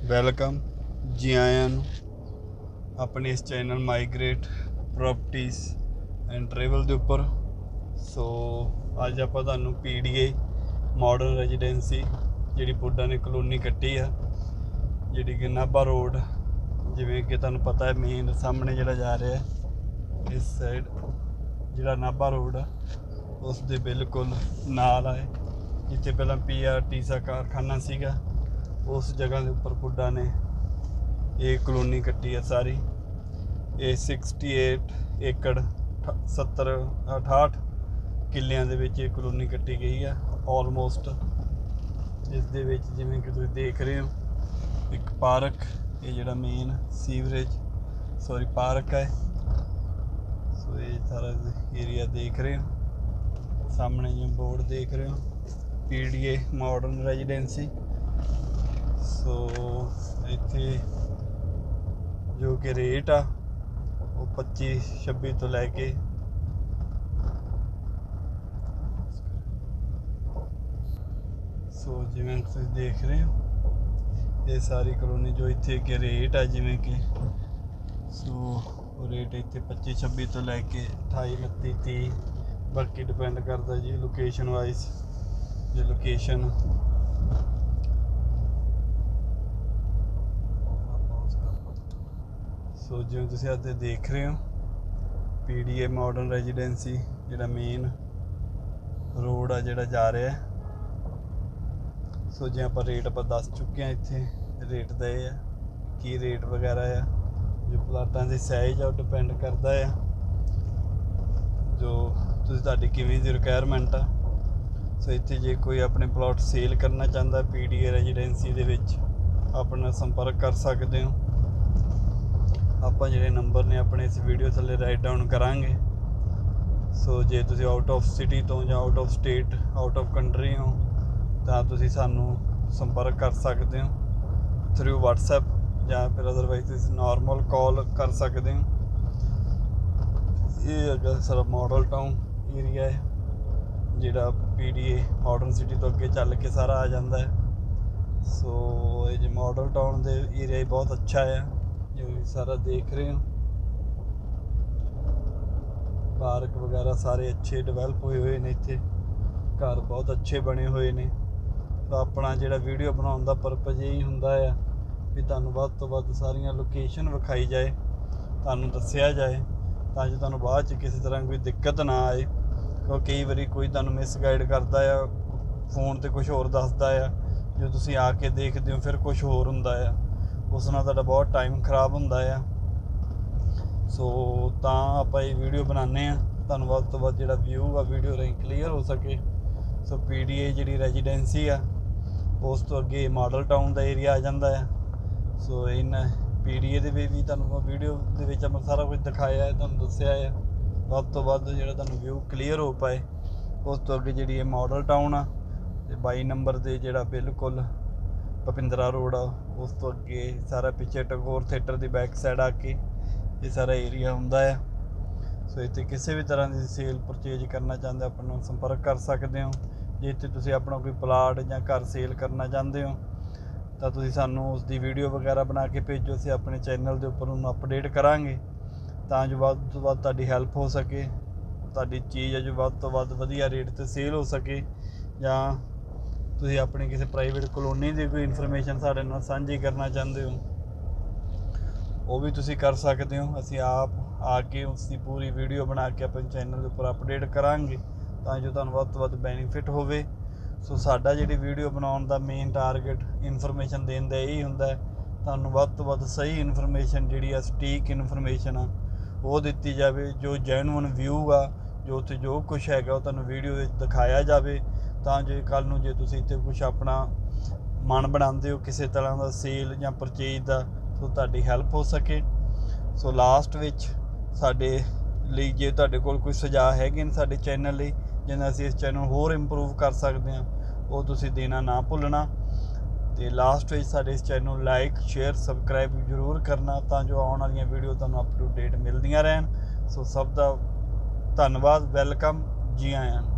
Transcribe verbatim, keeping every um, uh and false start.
Welcome ਜੀ ਆਇਆਂ ਨੂੰ ਆਪਣੇ ਇਸ channel Migrate Properties and Travel ਦੇ ਉੱਪਰ। ਸੋ ਅੱਜ ਆਪਾਂ ਤੁਹਾਨੂੰ P D A modern residency ਜਿਹੜੀ ਪੁੱਡਾ ਨੇ ਕਲੋਨੀ ਕੱਟੀ ਆ, ਜਿਹੜੀ ਕਿ ਨਾਭਾ ਰੋਡ, ਜਿਵੇਂ ਕਿ ਤੁਹਾਨੂੰ ਪਤਾ ਹੈ ਮੇਨ ਸਾਹਮਣੇ ਜਿਹੜਾ ਜਾ ਰਿਹਾ ਇਸ ਸਾਈਡ ਜਿਹੜਾ ਨਾਭਾ ਰੋਡ ਆ ਉਸ ਦੇ ਬਿਲਕੁਲ ਨਾਲ ਆਏ, ਜਿੱਥੇ ਪਹਿਲਾਂ ਪੀ ਆਰ ਟੀ ਦਾ ਕਾਰਖਾਨਾ ਸੀਗਾ ਉਸ ਜਗ੍ਹਾ ਦੇ ਉੱਪਰ ਪੁੱਡਾ ਨੇ ਇਹ ਕਲੋਨੀ ਕੱਟੀ ਹੈ ਸਾਰੀ। ਇਹ ਸਿਕਸਟੀ ਏਟ ਏਕੜ ਸੱਤਰ ਅਠਾਹਠ ਕਿੱਲਿਆਂ ਦੇ ਵਿੱਚ ਇਹ ਕਲੋਨੀ ਕੱਟੀ ਗਈ ਆ ਆਲਮੋਸਟ। ਇਸ ਦੇ ਵਿੱਚ ਜਿਵੇਂ ਕਿ ਤੁਸੀਂ ਦੇਖ ਰਹੇ ਹੋ ਇੱਕ ਪਾਰਕ, ਇਹ ਜਿਹੜਾ ਮੇਨ ਸੀਵਰੇਜ ਸੌਰੀ ਪਾਰਕ ਹੈ। ਸੋ ਇਹ ਸਾਰਾ ਏਰੀਆ ਦੇਖ ਰਹੇ ਹੋ, ਸਾਹਮਣੇ ਜਿਵੇਂ ਬੋਰਡ ਦੇਖ ਰਹੇ ਹੋ P D A modern residency. So ਇੱਥੇ ਜੋ ਕਿ ਰੇਟ ਆ ਉਹ ਪੱਚੀ ਛੱਬੀ ਤੋਂ ਲੈ ਕੇ ਸੋ ਜਿਵੇਂ ਤੁਸੀਂ ਦੇਖ ਰਹੇ ਹੋ ਇਹ ਸਾਰੀ ਕਲੋਨੀ ਜੋ ਇੱਥੇ ਕਿ ਰੇਟ ਆ, ਜਿਵੇਂ ਕਿ ਸੋ ਉਹ ਰੇਟ ਇੱਥੇ ਪੱਚੀ ਛੱਬੀ ਤੋਂ ਲੈ ਕੇ ਅਠਾਈ ਉਨੱਤੀ ਤੀਹ, ਬਾਕੀ ਡਿਪੈਂਡ ਕਰਦਾ ਜੀ ਲੋਕੇਸ਼ਨ ਵਾਈਜ਼। ਜੇ ਲੋਕੇਸ਼ਨ ਸੋ ਜਿਵੇਂ ਤੁਸੀਂ ਅੱਜ ਦੇਖ ਰਹੇ ਹੋ P D A modern residency ਜਿਹੜਾ ਮੇਨ ਰੋਡ ਆ ਜਿਹੜਾ ਜਾ ਰਿਹਾ। ਸੋ ਜੇ ਆਪਾਂ ਰੇਟ ਆਪਾਂ ਦੱਸ ਚੁੱਕੇ ਹਾਂ, ਇੱਥੇ ਰੇਟ ਦਾ ਇਹ ਆ ਕੀ ਰੇਟ ਵਗੈਰਾ ਆ, ਜੋ ਪਲਾਟਾਂ ਦੇ ਸਾਈਜ਼ ਆ ਉਹ ਡਿਪੈਂਡ ਕਰਦਾ ਆ ਜੋ ਤੁਸੀਂ ਤੁਹਾਡੀ ਕਿਵੇਂ ਦੀ ਰਿਕੁਆਇਰਮੈਂਟ ਆ। ਸੋ ਇੱਥੇ ਜੇ ਕੋਈ ਆਪਣੇ ਪਲਾਟ ਸੇਲ ਕਰਨਾ ਚਾਹੁੰਦਾ ਪੀ ਡੀ ਏ ਰੈਜ਼ੀਡੈਂਸੀ ਦੇ ਵਿੱਚ ਆਪਣਾ ਸੰਪਰਕ ਕਰ ਸਕਦੇ ਹੋ। ਆਪਾਂ ਜਿਹੜੇ ਨੰਬਰ ਨੇ ਆਪਣੇ ਇਸ ਵੀਡੀਓ ਥੱਲੇ ਰਾਈਟ ਡਾਊਨ ਕਰਾਂਗੇ। ਸੋ ਜੇ ਤੁਸੀਂ ਆਊਟ ਆਫ ਸਿਟੀ ਤੋਂ ਜਾਂ out of state out of country ਹੋ ਤਾਂ ਤੁਸੀਂ ਸਾਨੂੰ ਸੰਪਰਕ ਕਰ ਸਕਦੇ ਹੋ ਥਰੂ ਵਟਸਐਪ, ਜਾਂ ਫਿਰ ਅਦਰਵਾਈਜ਼ ਤੁਸੀਂ ਨਾਰਮਲ ਕਾਲ ਕਰ ਸਕਦੇ ਹੋ। ਇਹ ਹੈਗਾ ਸਾਰਾ ਮਾਡਲ ਟਾਊਨ ਏਰੀਆ ਹੈ ਜਿਹੜਾ P D A modern city ਤੋਂ ਅੱਗੇ ਚੱਲ ਕੇ ਸਾਰਾ ਆ ਜਾਂਦਾ ਹੈ। ਸੋ ਇਹ ਜੋ ਮਾਡਲ ਟਾਊਨ ਦੇ ਏਰੀਆ ਬਹੁਤ ਅੱਛਾ ਹੈ, ਜੋ ਸਾਰਾ ਦੇਖ ਰਹੇ ਹੋ ਪਾਰਕ ਵਗੈਰਾ ਸਾਰੇ ਅੱਛੇ ਡਿਵੈਲਪ ਹੋਏ ਹੋਏ ਨੇ, ਇੱਥੇ ਘਰ ਬਹੁਤ ਅੱਛੇ ਬਣੇ ਹੋਏ ਨੇ। ਤਾਂ ਆਪਣਾ ਜਿਹੜਾ ਵੀਡੀਓ ਬਣਾਉਣ ਦਾ ਪਰਪਸ ਇਹੀ ਹੁੰਦਾ ਆ ਵੀ ਤੁਹਾਨੂੰ ਵੱਧ ਤੋਂ ਵੱਧ ਸਾਰੀਆਂ ਲੋਕੇਸ਼ਨ ਵਿਖਾਈ ਜਾਏ, ਤੁਹਾਨੂੰ ਦੱਸਿਆ ਜਾਏ, ਤਾਂ ਜੋ ਤੁਹਾਨੂੰ ਬਾਅਦ 'ਚ ਕਿਸੇ ਤਰ੍ਹਾਂ ਕੋਈ ਦਿੱਕਤ ਨਾ ਆਏ। ਕਿਉਂਕਿ ਕਈ ਵਾਰੀ ਕੋਈ ਤੁਹਾਨੂੰ ਮਿਸਗਾਈਡ ਕਰਦਾ ਆ, ਫੋਨ 'ਤੇ ਕੁਛ ਹੋਰ ਦੱਸਦਾ ਆ, ਜੋ ਤੁਸੀਂ ਆ ਕੇ ਦੇਖਦੇ ਹੋ ਫਿਰ ਕੁਛ ਹੋਰ ਹੁੰਦਾ ਆ, ਉਸ ਨਾਲ ਤੁਹਾਡਾ ਬਹੁਤ ਟਾਈਮ ਖਰਾਬ ਹੁੰਦਾ ਆ। ਸੋ ਤਾਂ ਆਪਾਂ ਇਹ ਵੀਡੀਓ ਬਣਾਉਂਦੇ ਹਾਂ ਤੁਹਾਨੂੰ ਵੱਧ ਤੋਂ ਵੱਧ ਜਿਹੜਾ ਵਿਊ ਆ ਵੀਡੀਓ ਰਾਹੀਂ ਕਲੀਅਰ ਹੋ ਸਕੇ। ਸੋ ਪੀ ਡੀ ਏ ਜਿਹੜੀ ਰੈਜ਼ੀਡੈਂਸੀ ਆ ਉਸ ਤੋਂ ਅੱਗੇ ਮਾਡਲ ਟਾਊਨ ਦਾ ਏਰੀਆ ਆ ਜਾਂਦਾ ਆ। ਸੋ ਇਹਨਾਂ ਪੀ ਡੀ ਏ ਦੇ ਵਿੱਚ ਵੀ ਤੁਹਾਨੂੰ ਵੀਡੀਓ ਦੇ ਵਿੱਚ ਆਪਾਂ ਸਾਰਾ ਕੁਝ ਦਿਖਾਇਆ ਹੈ, ਤੁਹਾਨੂੰ ਦੱਸਿਆ ਆ ਵੱਧ ਤੋਂ ਵੱਧ ਜਿਹੜਾ ਤੁਹਾਨੂੰ ਵਿਊ ਕਲੀਅਰ ਹੋ ਪਾਏ। ਉਸ ਤੋਂ ਅੱਗੇ ਜਿਹੜੀ ਇਹ ਮਾਡਲ ਟਾਊਨ ਆ ਅਤੇ ਬਾਈ ਨੰਬਰ ਦੇ ਜਿਹੜਾ ਬਿਲਕੁਲ ਭਪਿੰਦਰਾ ਰੋਡ ਆ ਉਸ ਤੋਂ ਅੱਗੇ ਸਾਰਾ ਪਿੱਛੇ ਟੈਗੋਰ ਥੀਏਟਰ ਦੀ ਬੈਕ ਸਾਈਡ ਆ ਕੇ ਇਹ ਸਾਰਾ ਏਰੀਆ ਹੁੰਦਾ ਆ। ਸੋ ਇੱਥੇ ਕਿਸੇ ਵੀ ਤਰ੍ਹਾਂ ਦੀ ਸੇਲ ਪਰਚੇਜ ਕਰਨਾ ਚਾਹੁੰਦੇ ਆਪਾਂ ਨੂੰ ਸੰਪਰਕ ਕਰ ਸਕਦੇ ਹੋ। ਜੇ ਇੱਥੇ ਤੁਸੀਂ ਆਪਣਾ ਕੋਈ ਪਲਾਟ ਜਾਂ ਘਰ ਸੇਲ ਕਰਨਾ ਚਾਹੁੰਦੇ ਹੋ ਤਾਂ ਤੁਸੀਂ ਸਾਨੂੰ ਉਸ ਦੀ ਵੀਡੀਓ ਵਗੈਰਾ ਬਣਾ ਕੇ ਭੇਜੋ, ਅਸੀਂ ਆਪਣੇ ਚੈਨਲ ਦੇ ਉੱਪਰ ਉਹਨੂੰ ਅਪਡੇਟ ਕਰਾਂਗੇ ਤਾਂ ਜੋ ਵੱਧ ਤੋਂ ਵੱਧ ਤੁਹਾਡੀ ਹੈਲਪ ਹੋ ਸਕੇ, ਤੁਹਾਡੀ ਚੀਜ਼ ਹੈ ਜੋ ਵੱਧ ਤੋਂ ਵੱਧ ਵਧੀਆ ਰੇਟ 'ਤੇ ਸੇਲ ਹੋ ਸਕੇ। ਜਾਂ ਤੁਸੀਂ ਆਪਣੀ ਕਿਸੇ ਪ੍ਰਾਈਵੇਟ ਕਲੋਨੀ ਦੀ ਕੋਈ ਇਨਫੋਰਮੇਸ਼ਨ ਸਾਡੇ ਨਾਲ ਸਾਂਝੀ ਕਰਨਾ ਚਾਹੁੰਦੇ ਹੋ ਉਹ ਵੀ ਤੁਸੀਂ ਕਰ ਸਕਦੇ ਹੋ। ਅਸੀਂ ਆਪ ਆ ਕੇ ਉਸ ਦੀ ਪੂਰੀ ਵੀਡੀਓ ਬਣਾ ਕੇ ਆਪਣੇ ਚੈਨਲ ਦੇ ਉੱਪਰ ਅਪਡੇਟ ਕਰਾਂਗੇ ਤਾਂ ਜੋ ਤੁਹਾਨੂੰ ਵੱਧ ਤੋਂ ਵੱਧ ਬੈਨੀਫਿਟ ਹੋਵੇ। ਸੋ ਸਾਡਾ ਜਿਹੜੀ ਵੀਡੀਓ ਬਣਾਉਣ ਦਾ ਮੇਨ ਟਾਰਗੇਟ ਇਨਫੋਰਮੇਸ਼ਨ ਦੇਣ ਦਾ ਇਹੀ ਹੁੰਦਾ ਹੈ, ਤੁਹਾਨੂੰ ਵੱਧ ਤੋਂ ਵੱਧ ਸਹੀ ਇਨਫੋਰਮੇਸ਼ਨ ਜਿਹੜੀ ਆ ਸਟੀਕ ਇਨਫੋਰਮੇਸ਼ਨ ਆ ਉਹ ਦਿੱਤੀ ਜਾਵੇ, ਜੋ ਜੈਨੂਅਨ ਵਿਊ ਆ, ਜੋ ਉੱਥੇ ਜੋ ਕੁਛ ਹੈਗਾ ਉਹ ਤੁਹਾਨੂੰ ਵੀਡੀਓ ਵਿੱਚ ਦਿਖਾਇਆ ਜਾਵੇ, ਤਾਂ ਜੋ ਕੱਲ੍ਹ ਨੂੰ ਜੇ ਤੁਸੀਂ ਇੱਥੇ ਕੁਛ ਆਪਣਾ ਮਨ ਬਣਾਉਂਦੇ ਹੋ ਕਿਸੇ ਤਰ੍ਹਾਂ ਦਾ ਸੇਲ ਜਾਂ ਪਰਚੇਜ ਦਾ, ਸੋ ਤੁਹਾਡੀ ਹੈਲਪ ਹੋ ਸਕੇ। ਸੋ ਲਾਸਟ ਵਿੱਚ ਸਾਡੇ ਲਈ ਜੇ ਤੁਹਾਡੇ ਕੋਲ ਕੋਈ ਸੁਝਾਅ ਹੈਗੇ ਨੇ ਸਾਡੇ ਚੈਨਲ ਲਈ ਜਿਹਨਾਂ ਅਸੀਂ ਇਸ ਚੈਨਲ ਹੋਰ ਇੰਪਰੂਵ ਕਰ ਸਕਦੇ ਹਾਂ ਉਹ ਤੁਸੀਂ ਦੇਣਾ ਨਾ ਭੁੱਲਣਾ। ਅਤੇ ਲਾਸਟ ਵਿੱਚ ਸਾਡੇ ਇਸ ਚੈਨਲ ਨੂੰ ਲਾਈਕ ਸ਼ੇਅਰ ਸਬਸਕ੍ਰਾਈਬ ਜ਼ਰੂਰ ਕਰਨਾ ਤਾਂ ਜੋ ਆਉਣ ਵਾਲੀਆਂ ਵੀਡੀਓ ਤੁਹਾਨੂੰ ਅਪ ਟੂ ਡੇਟ ਮਿਲਦੀਆਂ ਰਹਿਣ। ਸੋ ਸਭ ਦਾ ਧੰਨਵਾਦ, ਵੈਲਕਮ ਜੀ ਆਇਆਂ ਨੂੰ।